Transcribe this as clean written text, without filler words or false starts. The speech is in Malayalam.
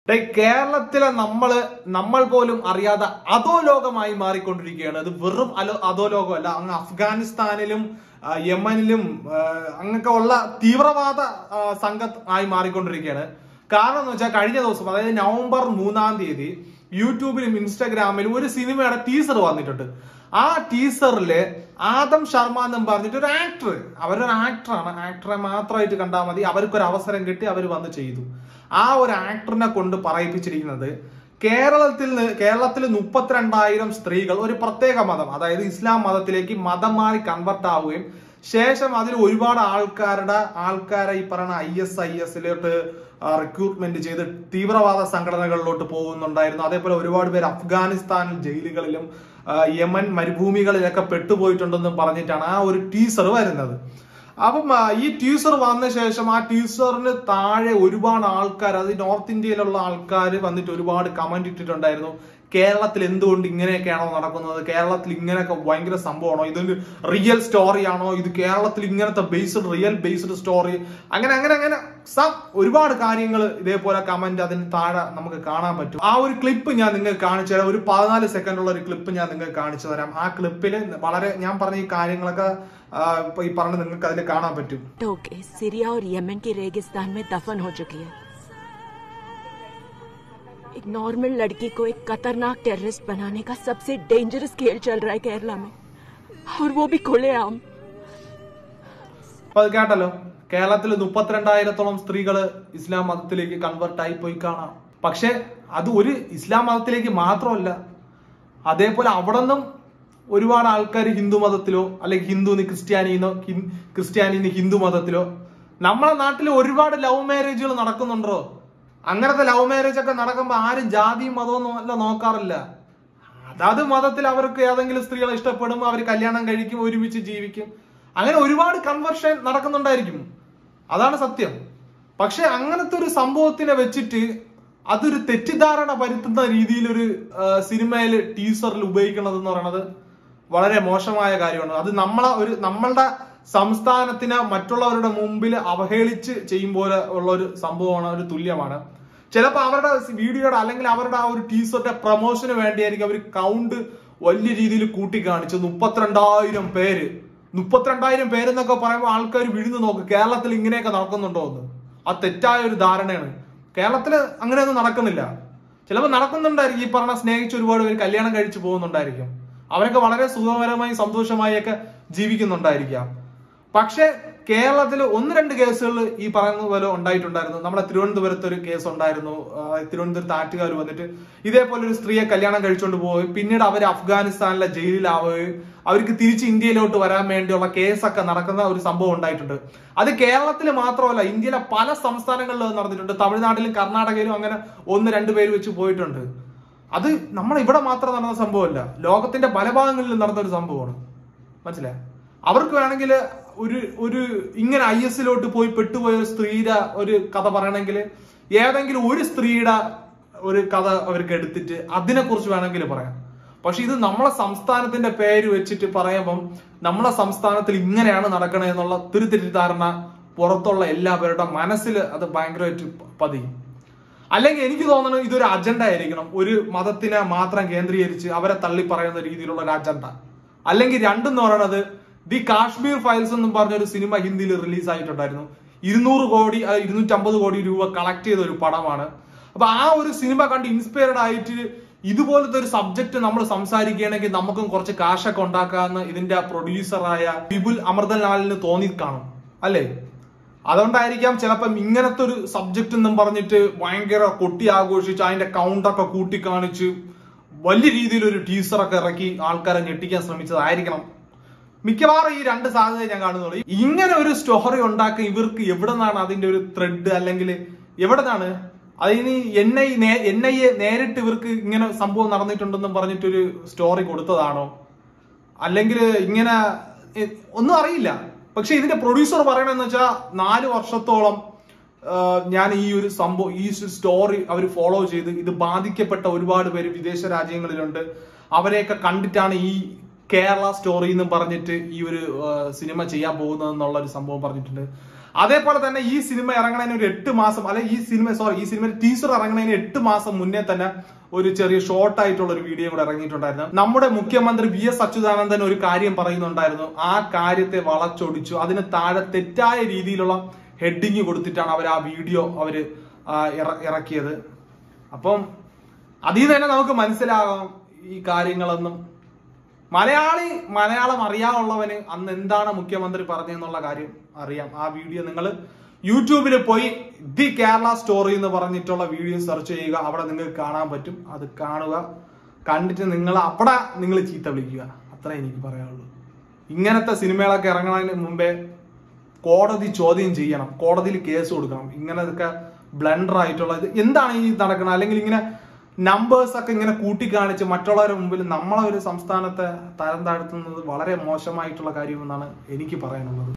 കേരളത്തിലെ നമ്മൾ പോലും അറിയാതെ അധോലോകമായി മാറിക്കൊണ്ടിരിക്കുകയാണ്. അത് വെറും അധോലോകമല്ല, അങ്ങ് അഫ്ഗാനിസ്ഥാനിലും യമനിലും അങ്ങനെയൊക്കെ ഉള്ള തീവ്രവാദ സംഘം ആയി മാറിക്കൊണ്ടിരിക്കുകയാണ്. കാരണം എന്ന് വെച്ചാൽ കഴിഞ്ഞ ദിവസം, അതായത് നവംബർ 3 യൂട്യൂബിലും ഇൻസ്റ്റാഗ്രാമിലും ഒരു സിനിമയുടെ ടീസർ വന്നിട്ടുണ്ട്. ആ ടീസറില് ആദം ശർമ്മ എന്നും പറഞ്ഞിട്ട് ഒരു ആക്ടർ, അവരൊരു ആക്ടറാണ്, ആക്ടറെ മാത്രമായിട്ട് കണ്ടാൽ മതി, അവർക്കൊരു അവസരം കിട്ടി, അവർ വന്ന് ചെയ്തു. ആ ഒരു ആക്ടറിനെ കൊണ്ട് പറയിപ്പിച്ചിരിക്കുന്നത് കേരളത്തിൽ 32,000 സ്ത്രീകൾ ഒരു പ്രത്യേക മതം, അതായത് ഇസ്ലാം മതത്തിലേക്ക് മതം മാറി കൺവെർട്ട് ആവുകയും ശേഷം അതിൽ ഒരുപാട് ആൾക്കാരെ ഈ പറയുന്ന ISIS-ലോട്ട് റിക്രൂട്ട്മെന്റ് ചെയ്ത് തീവ്രവാദ സംഘടനകളിലോട്ട് പോകുന്നുണ്ടായിരുന്നു. അതേപോലെ ഒരുപാട് പേര് അഫ്ഗാനിസ്ഥാൻ ജയിലുകളിലും യമൻ മരുഭൂമികളിലൊക്കെ പെട്ടുപോയിട്ടുണ്ടെന്നും പറഞ്ഞിട്ടാണ് ആ ഒരു ടീസർ വരുന്നത്. അപ്പം ഈ ടീസർ വന്ന ശേഷം ആ ടീസറിന് താഴെ ഒരുപാട് ആൾക്കാർ, അത് നോർത്ത് ഇന്ത്യയിലുള്ള ആൾക്കാർ വന്നിട്ട് ഒരുപാട് കമന്റ് ഇട്ടിട്ടുണ്ടായിരുന്നു. കേരളത്തിൽ എന്തുകൊണ്ട് ഇങ്ങനെയൊക്കെയാണോ നടക്കുന്നത്, കേരളത്തിൽ ഇങ്ങനെയൊക്കെ ഭയങ്കര സംഭവമാണോ, ഇതൊരു റിയൽ സ്റ്റോറി ആണോ, ഇത് കേരളത്തിൽ ഇങ്ങനത്തെ റിയൽ ബേസ്ഡ് സ്റ്റോറി, അങ്ങനെ ഒരുപാട് കാര്യങ്ങൾ ഇതേപോലെ കമന്റ് അതിന് താഴെ നമുക്ക് കാണാൻ പറ്റും. ആ ഒരു ക്ലിപ്പ് ഞാൻ നിങ്ങൾക്ക് കാണിച്ചു തരാം. ഒരു 14 സെക്കൻഡുള്ള ഒരു ക്ലിപ്പ് ഞാൻ നിങ്ങൾക്ക് കാണിച്ചു തരാം. ആ ക്ലിപ്പിൽ വളരെ ഞാൻ പറഞ്ഞ ഈ കാര്യങ്ങളൊക്കെ ഈ പറഞ്ഞ് നിങ്ങൾക്ക് അതിൽ കാണാൻ പറ്റും. सीरिया और यमन के रेगिस्तान में दफन हो चुकी है। एक नॉर्मल लड़की को एक खतरनाक टेररिस्ट बनाने का सबसे डेंजरस खेल चल रहा है केरला में, और वो भी खुलेआम। കേട്ടല്ലോ, കേരളത്തിൽ 32,000-ഓളം സ്ത്രീകള് ഇസ്ലാം മതത്തിലേക്ക് കൺവെർട്ട് ആയി പോയി കാണാം. പക്ഷെ അത് ഒരു ഇസ്ലാം മതത്തിലേക്ക് മാത്രമല്ല, അതേപോലെ അവിടെ നിന്നും ഒരുപാട് ആൾക്കാർ ഹിന്ദു മതത്തിലോ അല്ലെങ്കിൽ ക്രിസ്ത്യാനിന്ന് ഹിന്ദു മതത്തിലോ. നമ്മളെ നാട്ടിൽ ഒരുപാട് ലവ് മാരേജുകൾ നടക്കുന്നുണ്ടോ? അങ്ങനത്തെ ലവ് മാരേജ് ഒക്കെ നടക്കുമ്പോൾ ആരും ജാതിയും മതവും അല്ല നോക്കാറില്ല. അതാത് മതത്തിൽ അവർക്ക് ഏതെങ്കിലും സ്ത്രീകളെ ഇഷ്ടപ്പെടും, അവർ കല്യാണം കഴിക്കും, ഒരുമിച്ച് ജീവിക്കും. അങ്ങനെ ഒരുപാട് കൺവെർഷൻ നടക്കുന്നുണ്ടായിരിക്കും, അതാണ് സത്യം. പക്ഷെ അങ്ങനത്തെ ഒരു സംഭവത്തിനെ വെച്ചിട്ട് അതൊരു തെറ്റിദ്ധാരണ പരത്തുന്ന രീതിയിൽ ഒരു സിനിമയിൽ ടീസറിൽ ഉപയോഗിക്കുന്നത് എന്ന് പറയുന്നത് വളരെ മോശമായ കാര്യമാണ്. അത് നമ്മളുടെ സംസ്ഥാനത്തിനെ മറ്റുള്ളവരുടെ മുമ്പിൽ അവഹേളിച്ച് ചെയ്യുമ്പോൾ ഉള്ള ഒരു സംഭവമാണ്, ഒരു തുല്യമാണ്. ചിലപ്പോൾ അവരുടെ വീഡിയോയുടെ അല്ലെങ്കിൽ അവരുടെ ആ ഒരു ടീസറിന്റെ പ്രൊമോഷന് വേണ്ടിയായിരിക്കും അവർ കൗണ്ട് വലിയ രീതിയിൽ കൂട്ടിക്കാണിച്ചു. 32,000 പേര് 32,000 പേരെന്നൊക്കെ പറയുമ്പോൾ ആൾക്കാർ വിഴുന്നു നോക്കും, കേരളത്തിൽ ഇങ്ങനെയൊക്കെ നടക്കുന്നുണ്ടോ എന്ന്. ആ തെറ്റായ ഒരു ധാരണയാണ്. കേരളത്തിൽ അങ്ങനെയൊന്നും നടക്കുന്നില്ല. ചിലപ്പോൾ നടക്കുന്നുണ്ടായിരിക്കും, ഈ പറഞ്ഞ സ്നേഹിച്ച് ഒരുപാട് പേര് കല്യാണം കഴിച്ചു പോകുന്നുണ്ടായിരിക്കും, അവരൊക്കെ വളരെ സുഖകരമായി സന്തോഷമായി ഒക്കെ ജീവിക്കുന്നുണ്ടായിരിക്കാം. പക്ഷെ കേരളത്തിൽ 1-2 കേസുകൾ ഈ പറയുന്ന പോലെ ഉണ്ടായിട്ടുണ്ടായിരുന്നു. നമ്മുടെ തിരുവനന്തപുരത്ത് ഒരു കേസ് ഉണ്ടായിരുന്നു. തിരുവനന്തപുരത്ത് ആറ്റുകാർ വന്നിട്ട് ഇതേപോലെ ഒരു സ്ത്രീയെ കല്യാണം കഴിച്ചുകൊണ്ട് പോവുകയും പിന്നീട് അവർ അഫ്ഗാനിസ്ഥാനിലെ ജയിലിലാവുകയും അവർക്ക് തിരിച്ച് ഇന്ത്യയിലോട്ട് വരാൻ വേണ്ടിയുള്ള കേസൊക്കെ നടക്കുന്ന ഒരു സംഭവം ഉണ്ടായിട്ടുണ്ട്. അത് കേരളത്തിൽ മാത്രമല്ല, ഇന്ത്യയിലെ പല സംസ്ഥാനങ്ങളിലും നടന്നിട്ടുണ്ട്. തമിഴ്നാട്ടിലും കർണാടകയിലും അങ്ങനെ 1-2 പേര് വെച്ച് പോയിട്ടുണ്ട്. അത് ഇവിടെ മാത്രം നടന്ന സംഭവമല്ല, ലോകത്തിന്റെ പല ഭാഗങ്ങളിലും നടന്ന ഒരു സംഭവമാണ്. മനസ്സിലായി? അവർക്ക് വേണമെങ്കിൽ ഒരു ഇങ്ങനെ IS-ലോട്ട് പോയി പെട്ടുപോയ ഒരു സ്ത്രീയുടെ ഒരു കഥ പറയണമെങ്കിൽ ഏതെങ്കിലും ഒരു സ്ത്രീയുടെ ഒരു കഥ അവർക്ക് എടുത്തിട്ട് അതിനെക്കുറിച്ച് വേണമെങ്കിൽ പറയാം. പക്ഷെ ഇത് നമ്മളെ സംസ്ഥാനത്തിന്റെ പേര് വെച്ചിട്ട് പറയുമ്പം നമ്മളെ സംസ്ഥാനത്തിൽ ഇങ്ങനെയാണ് നടക്കണേ എന്നുള്ള തെറ്റിദ്ധാരണ പുറത്തുള്ള എല്ലാവരുടെ മനസ്സിൽ അത് ഭയങ്കരമായിട്ട് പതിയും. അല്ലെങ്കിൽ എനിക്ക് തോന്നുന്നത് ഇതൊരു അജണ്ട ആയിരിക്കണം, ഒരു മതത്തിനെ മാത്രം കേന്ദ്രീകരിച്ച് അവരെ തള്ളി പറയുന്ന രീതിയിലുള്ള ഒരു അജണ്ട. അല്ലെങ്കിൽ രണ്ടെന്ന് പറയുന്നത് ദി കാശ്മീർ ഫയൽസ് എന്നും പറഞ്ഞൊരു സിനിമ ഹിന്ദിയിൽ റിലീസ് ആയിട്ടുണ്ടായിരുന്നു. 200 കോടി 250 കോടി രൂപ കളക്ട് ചെയ്ത ഒരു പടമാണ്. അപ്പൊ ആ ഒരു സിനിമ കണ്ട് ഇൻസ്പയർഡ് ആയിട്ട് ഇതുപോലത്തെ ഒരു സബ്ജക്ട് നമ്മൾ സംസാരിക്കുകയാണെങ്കിൽ നമുക്കും കുറച്ച് കാശൊക്കെ ഉണ്ടാക്കാമെന്ന് ഇതിന്റെ പ്രൊഡ്യൂസറായ വിപുൽ അമൃതലാലിന് തോന്നി കാണും, അല്ലേ? അതുകൊണ്ടായിരിക്കാം ചിലപ്പം ഇങ്ങനത്തെ ഒരു സബ്ജക്ട് എന്നും പറഞ്ഞിട്ട് ഭയങ്കര കൊട്ടി ആഘോഷിച്ച് അതിന്റെ കൗണ്ടൊക്കെ കൂട്ടിക്കാണിച്ച് വലിയ രീതിയിൽ ഒരു ടീസറൊക്കെ ഇറക്കി ആൾക്കാരെ ഞെട്ടിക്കാൻ ശ്രമിച്ചതായിരിക്കണം. മിക്കവാറും ഈ 2 സാധ്യത ഞാൻ കാണുന്നുള്ളൂ. ഇങ്ങനെ ഒരു സ്റ്റോറി ഉണ്ടാക്കി ഇവർക്ക് എവിടെ നിന്നാണ് അതിന്റെ ഒരു ത്രെഡ്, അല്ലെങ്കിൽ എവിടെ നിന്നാണ് അതിന് NIA നേരിട്ട് ഇവർക്ക് ഇങ്ങനെ സംഭവം നടന്നിട്ടുണ്ടെന്നും പറഞ്ഞിട്ടൊരു സ്റ്റോറി കൊടുത്തതാണോ, അല്ലെങ്കിൽ ഇങ്ങനെ ഒന്നും അറിയില്ല. പക്ഷെ ഇതിന്റെ പ്രൊഡ്യൂസർ പറയണെന്ന് വെച്ചാൽ 4 വർഷത്തോളം ഞാൻ ഈ ഒരു സംഭവം, ഈ സ്റ്റോറി അവർ ഫോളോ ചെയ്ത് ഇത് ബാധിക്കപ്പെട്ട ഒരുപാട് പേര് വിദേശ രാജ്യങ്ങളിലുണ്ട്, അവരെയൊക്കെ കണ്ടിട്ടാണ് ഈ കേരള സ്റ്റോറി എന്ന് പറഞ്ഞിട്ട് ഈ ഒരു സിനിമ ചെയ്യാൻ പോകുന്നത് എന്നുള്ള ഒരു സംഭവം പറഞ്ഞിട്ടുണ്ട്. അതേപോലെ തന്നെ ഈ സിനിമ ഇറങ്ങുന്നതിന് ഒരു 8 മാസം അല്ലെ ഈ സിനിമ ടീസർ ഇറങ്ങുന്നതിന് 8 മാസം മുന്നേ തന്നെ ഒരു ചെറിയ ഷോർട്ട് ആയിട്ടുള്ള ഒരു വീഡിയോ കൂടെ ഇറങ്ങിയിട്ടുണ്ടായിരുന്നു. നമ്മുടെ മുഖ്യമന്ത്രി VS അച്യുതാനന്ദൻ ഒരു കാര്യം പറയുന്നുണ്ടായിരുന്നു. ആ കാര്യത്തെ വളച്ചൊടിച്ചു. അതിന് താഴെ തെറ്റായ രീതിയിലുള്ള ഹെഡിങ് കൊടുത്തിട്ടാണ് അവർ ആ വീഡിയോ ഇറക്കിയത്. അപ്പം അതിൽ തന്നെ നമുക്ക് മനസ്സിലാകാം ഈ കാര്യങ്ങളൊന്നും മലയാളം അറിയാവുള്ളവന് അന്ന് എന്താണ് മുഖ്യമന്ത്രി പറഞ്ഞെന്നുള്ള കാര്യം അറിയാം. ആ വീഡിയോ നിങ്ങൾ യൂട്യൂബിൽ പോയി ദി കേരള സ്റ്റോറി എന്ന് പറഞ്ഞിട്ടുള്ള വീഡിയോ സെർച്ച് ചെയ്യുക. അവിടെ നിങ്ങൾക്ക് കാണാൻ പറ്റും. അത് കാണുക. കണ്ടിട്ട് നിങ്ങൾ ചീത്ത വിളിക്കുക. അത്രേ എനിക്ക് പറയാനുള്ളൂ. ഇങ്ങനത്തെ സിനിമകളൊക്കെ ഇറങ്ങുന്നതിന് മുമ്പേ കോടതി ചോദ്യം ചെയ്യണം, കോടതിയിൽ കേസ് കൊടുക്കണം. ഇങ്ങനത്തെ ബ്ലണ്ടർ ആയിട്ടുള്ള എന്താണ് ഈ നടക്കുന്നത്? അല്ലെങ്കിൽ ഇങ്ങനെ നമ്പേഴ്സ് ഒക്കെ ഇങ്ങനെ കൂട്ടിക്കാണിച്ച് മറ്റുള്ളവരുടെ മുമ്പിൽ നമ്മളെ ഒരു സംസ്ഥാനത്തെ തരം താഴ്ത്തുന്നത് വളരെ മോശമായിട്ടുള്ള കാര്യമെന്നാണ് എനിക്ക് പറയാനുള്ളത്.